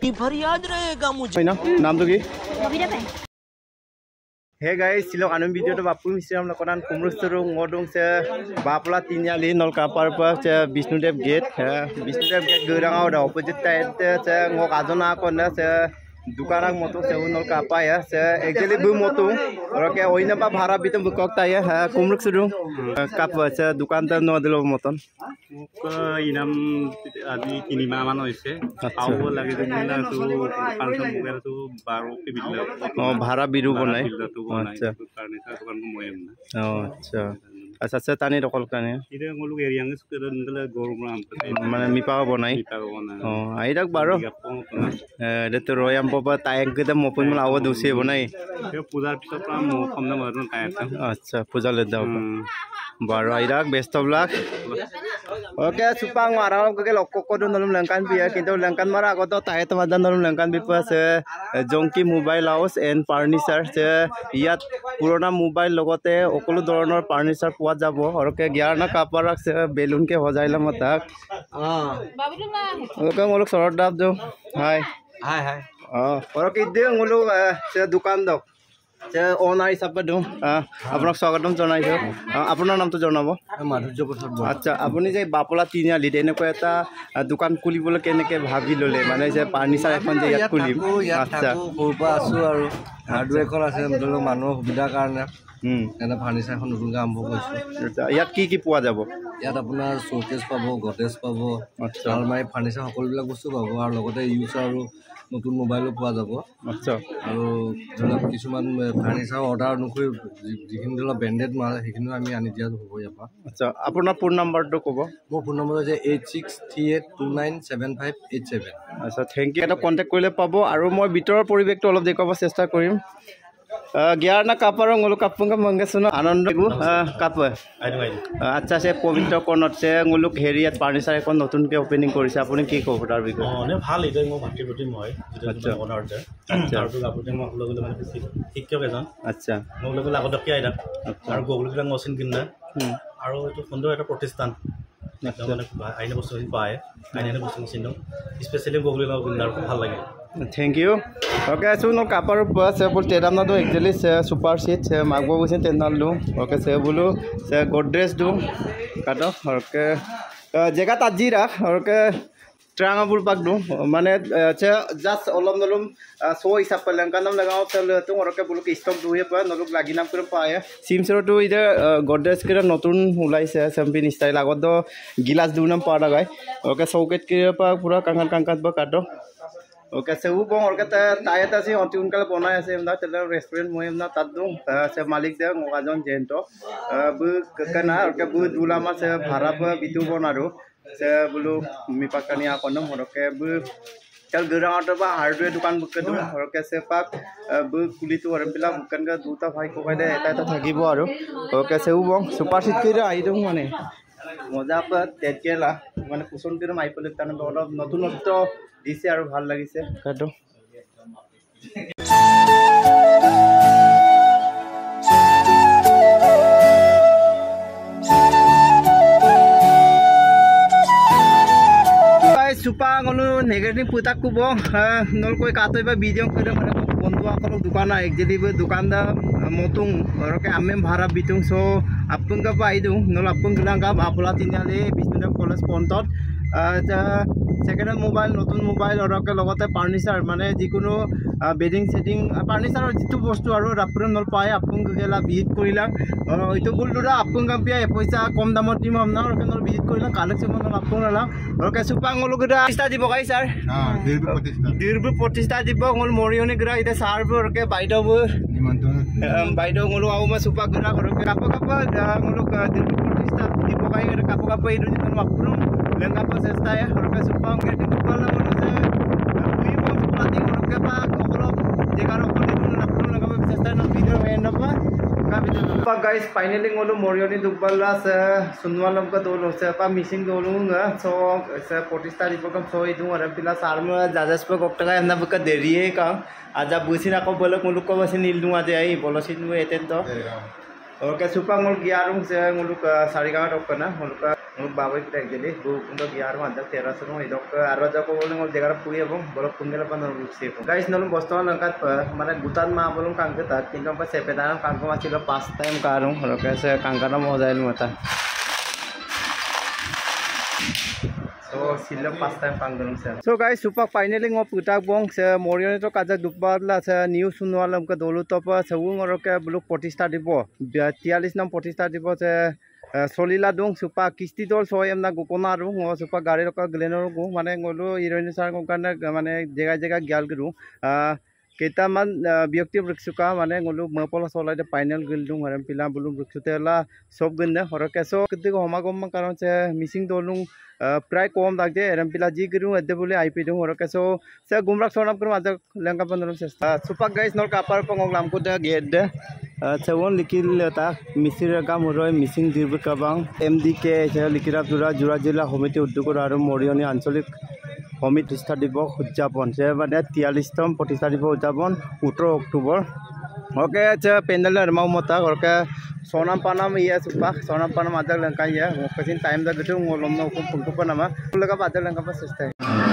भर याद रहेगा मुझे नाम तो की हे गाइस सिलो कानून वीडियो तो बापू मिश्रम लकनान कुमरुस्तरु ngodong se bapla tinyali nol kapar pa se Vishnudev gate gerangau da opposite side se ngok ajona kona se dukanak moto se nol kapa ya se actually bu moto roke oina pa bhara bitum bukok ta ya kumruksuru kap se dukan ta no dilo moton ইনাম আজি 3 মাহ মান হৈছে পাব লাগে যেনিলা তো পাঁচজন mobile তো 12 কে বিল ভাড়া বিরু বনাই আচ্ছা ফার্নিচার দোকান কো ময়ম না আচ্ছা আচ্ছা আচ্ছা তানি রকল কানে ইরে গলু এরিয়াং সুকের নলে গরম মানে মিপাও বনাই আইরাক বারো এটা তো রয়াম পাপা তাইক গদা মপন মল আওয়া দোসে বনাই পূজার পিছত মো কমনা মারন তাই আচ্ছা পূজা লে দাও বারো আইরাক best of luck oke supang marang ke lokko ko nolum langkan biya kintu langkan mara ko to tae tamadan nolum langkan bi pa se jongki mobile house and furniture se yat purona mobile logote okolo doronor furniture puwa jabo oroke gyarna kaparak se balloon ke hojaila matak oke ngolok sorot dab jo hai oroke de ngolu se dukan dok se onar hisabe do আপোনাক স্বাগতম জনাইছো আপোনাৰ নামটো জনাব মাধুৰ্য প্ৰসাদ আচ্ছা আপুনি যে বাপলা তিনিআলিত এনেকুৱা এটা দোকান খুলিবলৈ কেনেকৈ ভাবি ল'লে মানে যে ফাৰ্নিচাৰ এখন যে ইয়াত খুলিম আচ্ছা সৰুপৰা আছোঁ আৰু হাৰ্ডৱেৰ এখন আছে ধৰক মানুহৰ সুবিধাৰ কাৰণে এনে ফাৰ্নিচাৰ এখন নতুনকৈ আৰম্ভ কৰিছোঁ ইয়াত কি কি পোৱা যাব ইয়াত আপোনাৰ শ্ব'কেছ পাব গডৰেজ পাব আলমাৰী ফাৰ্নিচাৰ সকলোবিলাক বস্তু পাব আৰু লগতে ইউজ আৰু নতুন মোবাইলো পোৱা যাব আচ্ছা আৰু ধৰক কিছুমান ফাৰ্নিচাৰ অৰ্ডাৰ অনুসৰি যিখিনি ধৰক ব্ৰেণ্ডেড মাল সেইখিনিও আমি আনি দিয়া হ'ব ইয়াৰ পৰা আচ্ছা আপোনাৰ ফোন নম্বৰটো ক'ব মোৰ ফোন নম্বৰ হৈছে 8638297587 আচ্ছা থেংক ইউ এটা কণ্টেক্ট কৰিলে পাব আৰু মই ভিতৰৰ পৰিৱেশটো অলপ দেখুৱাব চেষ্টা কৰিম জ্ঞানা কাপারং ngulu kapung ka manggesuno আনন্দ গু কাপ আচ্ছা সে পবিত্র কোণত সে nguluk হেৰিয়াত ফাৰ্নিচাৰ এখন নতুনকৈ ওপেনিং কৰিছে আপুনি কি ক'ব তাৰ বিষয়ে নে ভাল এটা মই ভাতি প্ৰতি মই যেটা অনাৰ দে আৰু আপুনি মই লগলে মানে শিক্ষক এজন আচ্ছা মই লগলে আগত কি আইনা আৰু গগলক মচিন কিনা আৰু এটা সুন্দৰ এটা প্ৰতিষ্ঠান মানে আইনা বস্তু পায় আইনা বস্তু চিনো স্পেশালি গগলক কিনা ভাল লাগে Thank you. Okay, so no kapar se bol teram na do actually se super sheet se magbo busin tenal do. Okay, se bolu se godres do. Kato okay. Jega tajira okay. Triangle pak do. Mane se just olom nolom so hisap pelangkanam lagao tel tu okay bolu ke stock do ye pa nolok lagi nam kurum pa ya. Sim sero to ide godres kira notun ulai se champin style agot do gilas do nam pa lagai. Okay, socket kira pa pura kankan ba kato. Okay से वो बंग और कहता है तायता से और उनका बनाया से हमदा चला रेस्टोरेंट में हमदा तद्दो से मालिक दे मोगाजन जेंटो बु कना और के बु दुलामा से भाड़ा पर बितु बनारो से बोलो मिपाकनी आकोन और के बु चल गराउंड बा हार्डवेयर दुकान बुक कर दो और के से पाक बु कुली तो और पिला बुकन का दूता भाई को दे एटा থাকিব আৰু ओके से वो बंग सुपर सीट করে আই দং মানে মজা পা তেকেলা মানে কুশন করে মাইপলে তান অলপ নতুনত্ব দিছে আৰু ভাল লাগিছে কাটো সুপাঙলো নেগেটিভ পুতাক কুব নলকৈ কাটইবা ভিডিও করে মানে বন্ধু আকলক দোকান একজেলি দোকানদা মতুং রকে আমি ভাড়া বিতুং সো আপনকা পাইদু নল আপন গলাঙ্গা বাপলা তিনালে বিষ্ণুদেৱ কলেজ পন্টত সেকেন্ড মোবাইল নতুন মোবাইল রকে লগতে ফার্নিচার মানে যিকোনো বেডিং সেটিং ফার্নিচারের যেটো বস্তু আর রাপুরে নল পায় আপন গেলা ভিজিট করিলাম ওইটো বললুরা আপন কাম্পিয়া পয়সা কম দামত দিম আমনা রকে নল ভিজিট করিলাম কালেকশন নল আপন আলাম রকে সুপাং লগরা প্রতিষ্ঠা দিব গাই স্যার দীর্ঘ প্রতিষ্ঠা দিব ngol মরিয়নি গরা ইতে সার্ভ রকে বাইদব বাইদব ngol আউমা সুপা গরা রকে কাপ ngol দীর্ঘ প্রতিষ্ঠা দিব গাই কাপ ইদু দিন আপন লেঙ্গা চেষ্টা রকে সুপাং গেট কলা মনছে দুই বছর প্লাটিং রকে পা কলম যেগার অকল দিন আপন লগাব চেষ্টা ন ভিডিও এন্ড অফ का guys finally ngolu morioni duballa se sunwalam ka dolo se pa missing dolo nga so se potista dipokam so idu ara pila sarma jajas pe kokta enda buka deriye ka aja busina ko bolok muluk ko basin ildu ade ai bolosin we eten to Oke, supang ngul giarum se nguluk sarigama dokana nguluk babai kita jadi bukundo giarum ada teras no idok arroja ko bolong ngul jagar puye bong bolok punggela panor luksi guys nolum boston langkat mana gutan ma bolong kang kita kinto pa sepedanan kang ko masih lo pas time karung oke se kangkana mau jail mata so sila pas time pangdong se so guys supak finally ngop putak bong se morion to kaja dubadla se news sunwalam ka dolu to pa sewung oke buluk potista dibo 43 nam potista dibo se solila dong supa kisti dol soyam na gukona ru ngo supa gari roka glenor gu mane ngolu heroin sar ko kana mane jega jega gyal gru keitaman byakti briksuka mane ngolu mapol solai de final gildung haram pila bulum briksutela sob gunne horoke so kiti ko homa gom karon se missing dolung প্রায় কম লাগছে এরম পিলা G গরু এদে বলে IP দং হরকে so সে গুমরাক সোনাম করম আজ লেঙ্কা পন্দরম চেষ্টা সুপাক guys নর কাপার পঙ্গং লামকো they get দে সেবন লিকিল তা মিসির গাম হরয় মিসিং দিরব কাবাং এমডিকে সে লিকিরা জুরা জেলা সমিতি উদ্যোগৰ আৰু মৰিয়নি আঞ্চলিক সমিতি প্ৰতিষ্ঠা দিৱস উদযাপন সে মানে 43তম প্ৰতিষ্ঠা দিৱস উদযাপন 17 October oke aja pendeler mau mota oke sonam panam iya supak sonam panam ada lengkap ya mungkin time dah gitu ngolom no pungkup nama lega ada lengkap pas selesai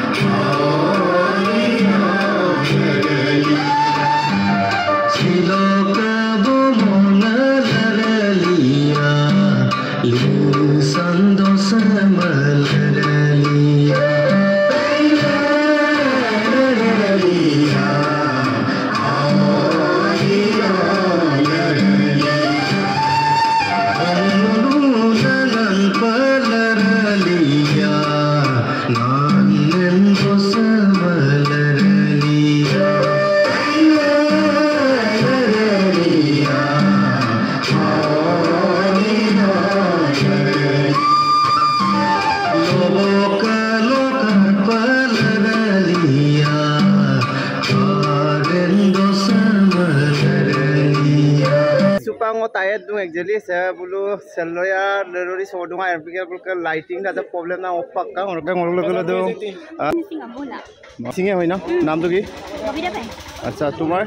Supang tayat dung actually saya bulu seloya lerori sodung air pikir bulu lighting ada problem na opak kan orang kan ngolok ngolok tu singa hoina नाम तो की अच्छा तुम्हारे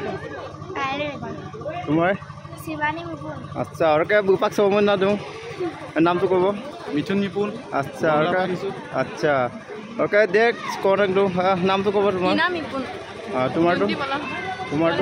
शिवानी मुपुन अच्छा और क्या बुपाक सोमन ना दूं नाम तो कहो মিথুন নিপুণ अच्छा और क्या अच्छा और क्या देख कौन रंग दूं नाम तो कहो तुम्हारे नाम मुपुन तुम्हारे तो तुम्हारे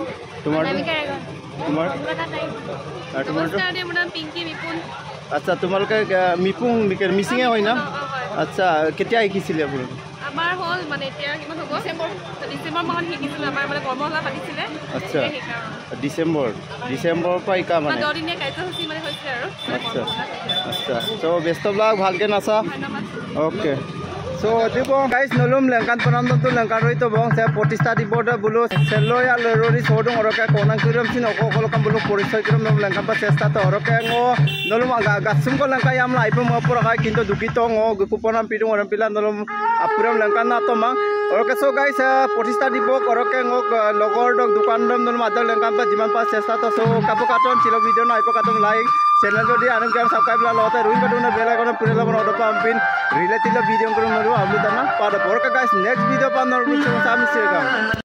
पिंकी मिपुन अच्छा तुम्हारे मिपुं मिसिंग है ना अच्छा कितना শিকিছিলে আপুনি আমাৰ হল মানে এতিয়া কিমান হ'ব ডিসেম্বৰ মাহত শিকিছিল আমাৰ মানে কৰ্মশালা পাতিছিলে আচ্ছা ডিসেম্বৰ পৰা শিকা মানে 10 দিনীয়া কাৰ্যসূচী মানে হৈছে আৰু আচ্ছা আচ্ছা তো বেষ্ট অফ লাক ভালকে নাচা okay so dibo guys nolom lengkan panam to lengkan roi to bong se potista dibo da bulo selo ya lerori sodong oroka konang kiram sin oko kolokam bulo porisoy kiram nolom lengkan pa chesta to oroka ngo nolom aga gasum ko lengkai am lai pa mo pura kai kinto dukito ngo gukuponam pidung oram pila nolom apuram lengkan na to mang oroka so guys potista dibo oroka ngo logor dok dukan dom nolom adal lengkan pa jiman pa chesta to so kapo katon chilo video na ipo katon like channel jodi anum kan subscribe la lote ruin kaduna bela kono pure la kono odo ampin related video kono maru ablu dana pada porka guys next video pa nor bicho sami sega